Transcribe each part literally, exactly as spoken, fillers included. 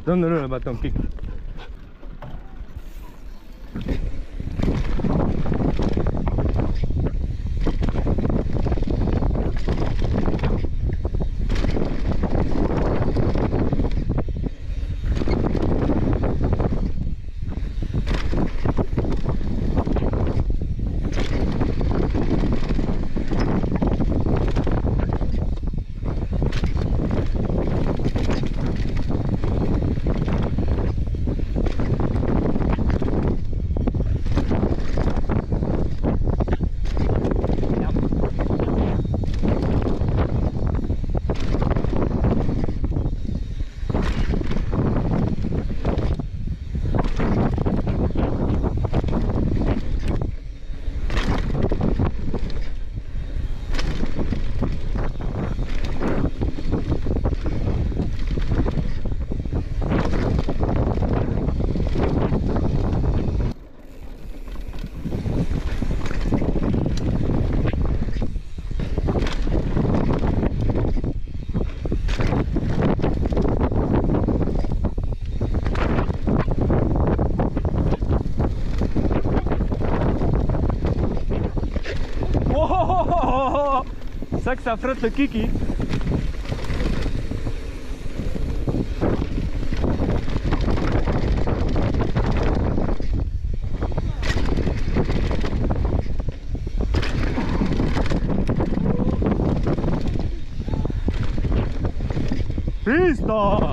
Donne-le le bâton kick. C'est ça que ça frotte le kiki. Pista!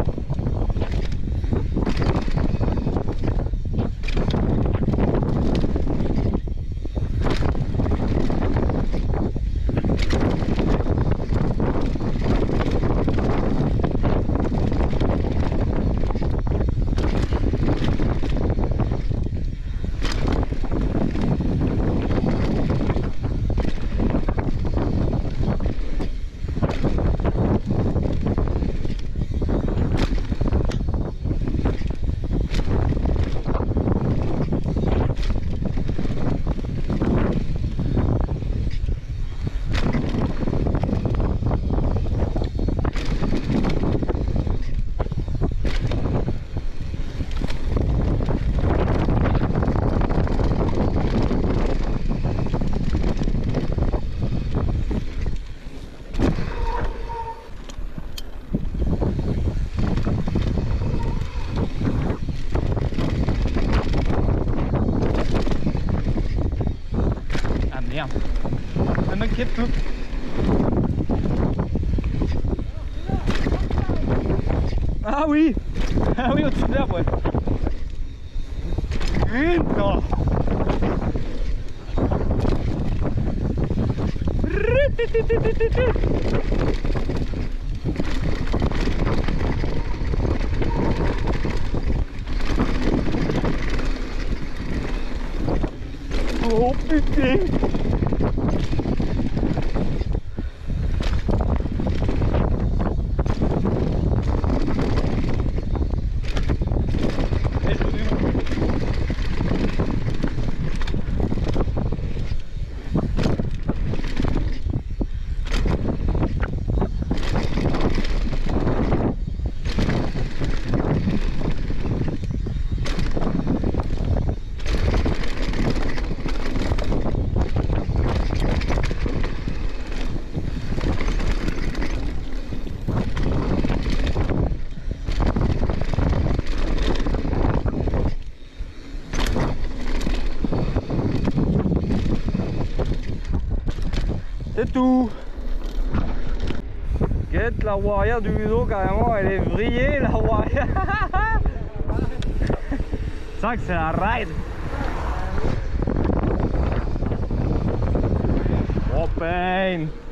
Merde, ça m'inquiète tout. Ah oui, ah oui, au-dessus de l'arbre, ouais. Putain. Oh putain. C'est tout. Guette la warrior du Udo, carrément, elle est vrillée la warrior. C'est vrai que c'est la ride. Oh pain.